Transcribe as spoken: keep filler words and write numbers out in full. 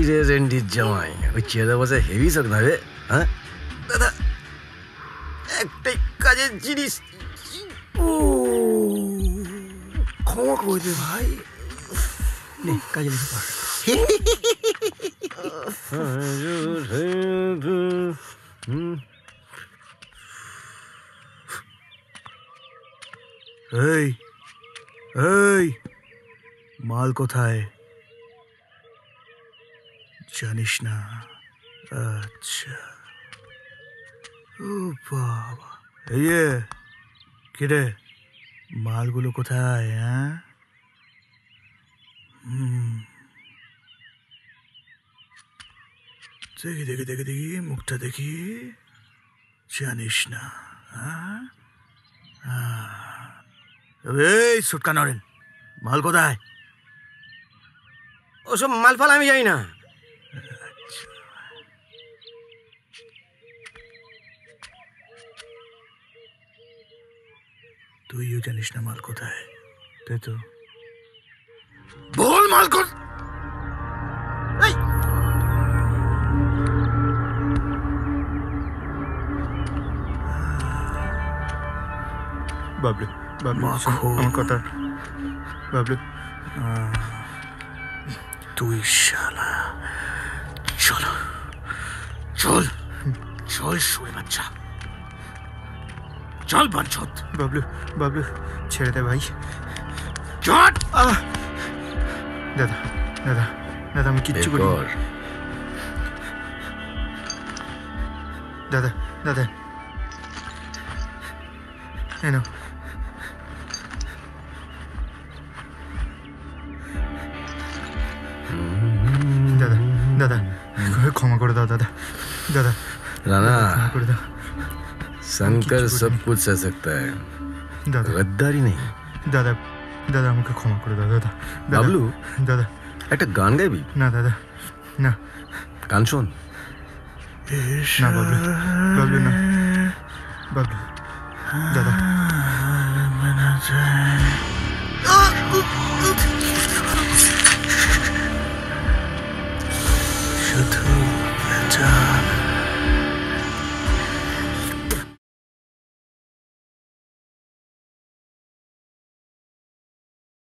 রে রেন্ডির জামাই, ওই চেয়ারে বসে হেভি শখ না রে? হ্যাঁ দাদা, একটাই কাজের জিনিস, ও ক্ষমা করে দে ভাই। নে কাজে লেগে পড়। এই এই মাল কোথায় জানিস না? আচ্ছা, ও বাবা, এই কি রে, মালগুলো কোথায়? হ্যাঁ, হুম, দেখি দেখি দেখি দেখি মুখটা দেখি, জানিস না? হ্যাঁ, এই সুটকা নরেন, মাল কোথায়? ওসব মাল ফাল আমি জানি না। তুইও জানিস না মাল কোথায়? তাই তো, বল মাল কোথায়? বাবলু, বাবলু আমার কথা, বাবলু তুই শালা, চল চল চল শুয়ে বাচ্চা, চল বাঞ্চত। বাবলু, বাবলু ছেড়ে দে ভাই, চট। দাদা দাদা দাদা আমি কিচ্ছু করি দাদা, দাদা এনো দাদা, দাদা ক্ষমা করে দাও দাদা, দাদা राणा, ক্ষমা করে দাও। शंकर सब कुछ सह सकता है, দাদা गद्दारी नहीं। দাদা, দাদা আমাকে ক্ষমা করে দাও দাদা। বাবলু, দাদা একটা গান গাইবি? না দাদা, না গান শোন। না বাবলু, বাবলু না, বাবলু দাদা,